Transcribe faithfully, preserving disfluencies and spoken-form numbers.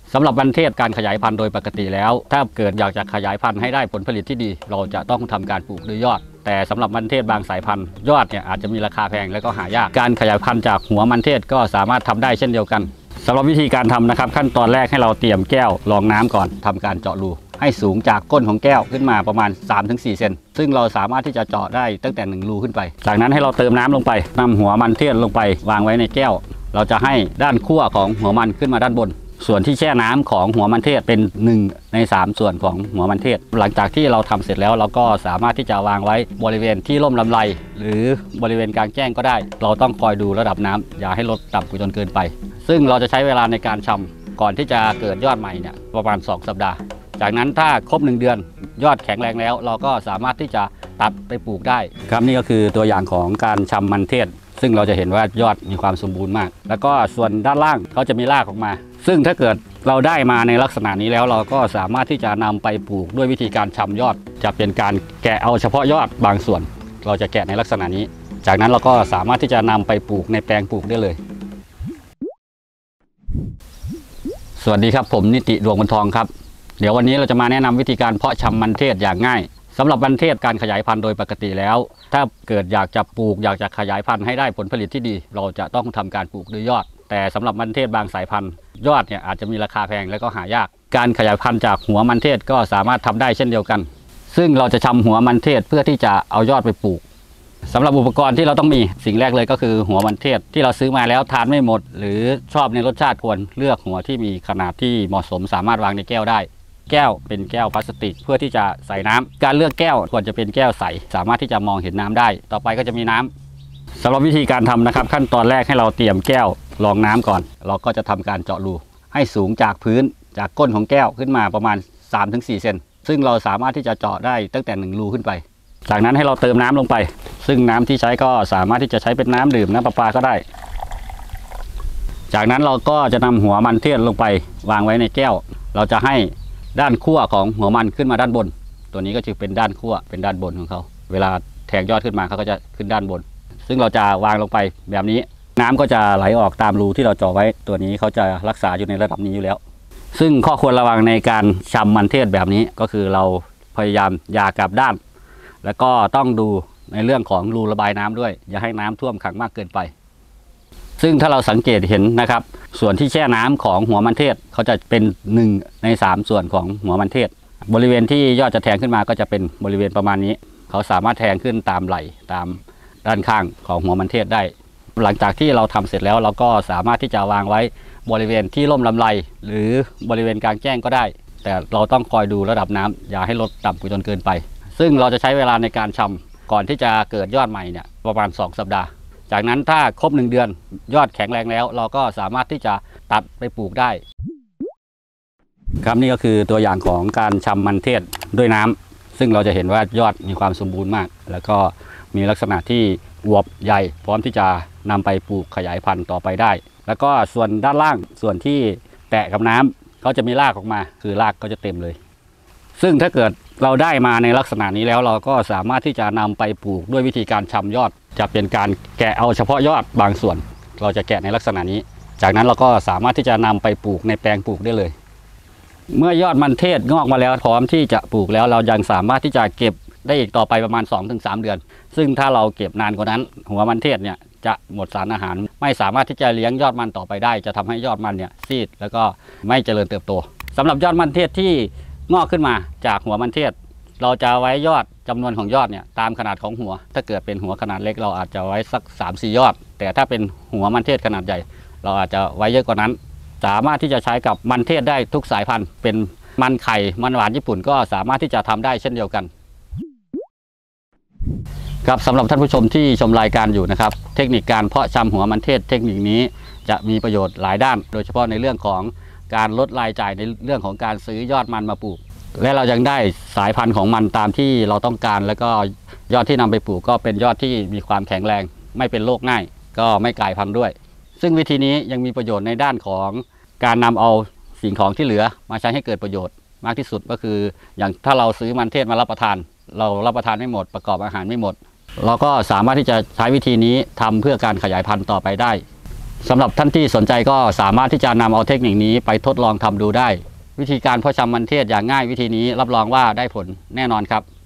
สำหรับมันเทศการขยายพันธุ์โดยปกติแล้วถ้าเกิดอยากจะขยายพันธุ์ให้ได้ผลผลิตที่ดีเราจะต้องทำการปลูกด้วยยอดแต่สำหรับมันเทศบางสายพันธุ์ยอดเนี่ยอาจจะมีราคาแพงและก็หายากการขยายพันธุ์จากหัวมันเทศก็สามารถทำได้เช่นเดียวกันสำหรับวิธีการทำนะครับขั้นตอนแรกให้เราเตรียมแก้วรองน้ำก่อนทำการเจาะรูให้สูงจากก้นของแก้วขึ้นมาประมาณ สามถึงสี่ เซนซึ่งเราสามารถที่จะเจาะได้ตั้งแต่หนึ่งรูขึ้นไปจากนั้นให้เราเติมน้ำลงไปนำหัวมันเทศลงไปวางไว้ในแก้วเราจะให้ด้านขั้วของหัวมันขึ้นมาด้านบนส่วนที่แช่น้ำของหัวมันเทศเป็นหนึ่งในสามส่วนของหัวมันเทศหลังจากที่เราทำเสร็จแล้วเราก็สามารถที่จะวางไว้บริเวณที่ร่มลำไรหรือบริเวณกลางแจ้งก็ได้เราต้องคอยดูระดับน้ำอย่าให้ลดต่ำจนเกินไปซึ่งเราจะใช้เวลาในการชำก่อนที่จะเกิดยอดใหม่เนี่ยประมาณสองสัปดาห์จากนั้นถ้าครบหนึ่งเดือนยอดแข็งแรงแล้วเราก็สามารถที่จะตัดไปปลูกได้ครับนี่ก็คือตัวอย่างของการชำมันเทศซึ่งเราจะเห็นว่ายอดมีความสมบูรณ์มากแล้วก็ส่วนด้านล่างเขาจะมีรากออกมาซึ่งถ้าเกิดเราได้มาในลักษณะนี้แล้วเราก็สามารถที่จะนำไปปลูกด้วยวิธีการชำยอดจะเป็นการแกะเอาเฉพาะยอดบางส่วนเราจะแกะในลักษณะนี้จากนั้นเราก็สามารถที่จะนำไปปลูกในแปลงปลูกได้เลยสวัสดีครับผมนิติดวงบนทองครับเดี๋ยววันนี้เราจะมาแนะนำวิธีการเพาะชำมันเทศอย่างง่ายสำหรับมันเทศการขยายพันธุ์โดยปกติแล้วถ้าเกิดอยากจะปลูกอยากจะขยายพันธุ์ให้ได้ผลผลิตที่ดีเราจะต้องทำการปลูกด้วยยอดแต่สำหรับมันเทศบางสายพันธุ์ยอดเนี่ยอาจจะมีราคาแพงและก็หายากการขยายพันธุ์จากหัวมันเทศก็สามารถทำได้เช่นเดียวกันซึ่งเราจะชำหัวมันเทศเพื่อที่จะเอายอดไปปลูกสำหรับอุปกรณ์ที่เราต้องมีสิ่งแรกเลยก็คือหัวมันเทศที่เราซื้อมาแล้วทานไม่หมดหรือชอบในรสชาติควรเลือกหัวที่มีขนาดที่เหมาะสมสามารถวางในแก้วได้แก้วเป็นแก้วพลาสติกเพื่อที่จะใส่น้ำการเลือกแก้วควรจะเป็นแก้วใสสามารถที่จะมองเห็นน้ำได้ต่อไปก็จะมีน้ำสำหรับวิธีการทำนะครับขั้นตอนแรกให้เราเตรียมแก้วรองน้ำก่อนเราก็จะทำการเจาะรูให้สูงจากพื้นจากก้นของแก้วขึ้นมาประมาณ สามถึงสี่ เซนซึ่งเราสามารถที่จะเจาะได้ตั้งแต่หนึ่งรูขึ้นไปจากนั้นให้เราเติมน้ำลงไปซึ่งน้ำที่ใช้ก็สามารถที่จะใช้เป็นน้ำดื่มน้ำประปาก็ได้จากนั้นเราก็จะนำหัวมันเทศลงไปวางไว้ในแก้วเราจะให้ด้านขั้วของหัวมันขึ้นมาด้านบนตัวนี้ก็จะเป็นด้านขั้วเป็นด้านบนของเขาเวลาแทงยอดขึ้นมาเขาก็จะขึ้นด้านบนซึ่งเราจะวางลงไปแบบนี้น้ำก็จะไหลออกตามรูที่เราเจาะไว้ตัวนี้เขาจะรักษาอยู่ในระดับนี้อยู่แล้วซึ่งข้อควรระวังในการชำมันเทศแบบนี้ก็คือเราพยายามอย่ากลับด้านแล้วก็ต้องดูในเรื่องของรูระบายน้ำด้วยอย่าให้น้ำท่วมขังมากเกินไปซึ่งถ้าเราสังเกตเห็นนะครับส่วนที่แช่น้ำของหัวมันเทศเขาจะเป็นหนึ่งในสามส่วนของหัวมันเทศบริเวณที่ยอดจะแทงขึ้นมาก็จะเป็นบริเวณประมาณนี้เขาสามารถแทงขึ้นตามไหล่ตามด้านข้างของหัวมันเทศได้หลังจากที่เราทำเสร็จแล้วเราก็สามารถที่จะวางไว้บริเวณที่ร่มลำไรหรือบริเวณกลางแจ้งก็ได้แต่เราต้องคอยดูระดับน้ำอย่าให้ลดต่ำจนเกินไปซึ่งเราจะใช้เวลาในการชำก่อนที่จะเกิดยอดใหม่เนี่ยประมาณสองสัปดาห์จากนั้นถ้าครบหนึ่งเดือนยอดแข็งแรงแล้วเราก็สามารถที่จะตัดไปปลูกได้ครับนี่ก็คือตัวอย่างของการชำมันเทศด้วยน้ำซึ่งเราจะเห็นว่ายอดมีความสมบูรณ์มากแล้วก็มีลักษณะที่อวบใหญ่พร้อมที่จะนำไปปลูกขยายพันธุ์ต่อไปได้แล้วก็ส่วนด้านล่างส่วนที่แตะกับน้ำเขาจะมีรากออกมาคือรากก็จะเต็มเลยซึ่งถ้าเกิดเราได้มาในลักษณะนี้แล้วเราก็สามารถที่จะนำไปปลูกด้วยวิธีการชำยอดจะเป็นการแกะเอาเฉพาะยอดบางส่วนเราจะแกะในลักษณะนี้จากนั้นเราก็สามารถที่จะนำไปปลูกในแปลงปลูกได้เลยเมื่อยอดมันเทศงอกมาแล้วพร้อมที่จะปลูกแล้วเรายังสามารถที่จะเก็บได้อีกต่อไปประมาณ สองถึงสาม เดือนซึ่งถ้าเราเก็บนานกว่านั้นหัวมันเทศเนี่ยจะหมดสารอาหารไม่สามารถที่จะเลี้ยงยอดมันต่อไปได้จะทำให้ยอดมันเนี่ยซีดแล้วก็ไม่เจริญเติบโตสำหรับยอดมันเทศที่งอกขึ้นมาจากหัวมันเทศเราจะไว้ยอดจำนวนของยอดเนี่ยตามขนาดของหัวถ้าเกิดเป็นหัวขนาดเล็กเราอาจจะไว้สัก สามถึงสี่ ยอดแต่ถ้าเป็นหัวมันเทศขนาดใหญ่เราอาจจะไว้เยอะกว่านั้นสามารถที่จะใช้กับมันเทศได้ทุกสายพันธุ์เป็นมันไข่มันหวานญี่ปุ่นก็สามารถที่จะทำได้เช่นเดียวกันครับสำหรับท่านผู้ชมที่ชมรายการอยู่นะครับเทคนิคการเพาะชำหัวมันเทศเทคนิคนี้จะมีประโยชน์หลายด้านโดยเฉพาะในเรื่องของการลดรายจ่ายในเรื่องของการซื้อยอดมันมาปลูกและเรายังได้สายพันธุ์ของมันตามที่เราต้องการแล้วก็ยอดที่นำไปปลูกก็เป็นยอดที่มีความแข็งแรงไม่เป็นโรคง่ายก็ไม่กลายพันธุ์ด้วยซึ่งวิธีนี้ยังมีประโยชน์ในด้านของการนำเอาสิ่งของที่เหลือมาใช้ให้เกิดประโยชน์มากที่สุดก็คืออย่างถ้าเราซื้อมันเทศมารับประทานเรารับประทานไม่หมดประกอบอาหารไม่หมดเราก็สามารถที่จะใช้วิธีนี้ทำเพื่อการขยายพันธุ์ต่อไปได้สำหรับท่านที่สนใจก็สามารถที่จะนำเอาเทคนิคนี้ไปทดลองทำดูได้วิธีการเพาะชำมันเทศอย่างง่ายวิธีนี้รับรองว่าได้ผลแน่นอนครับ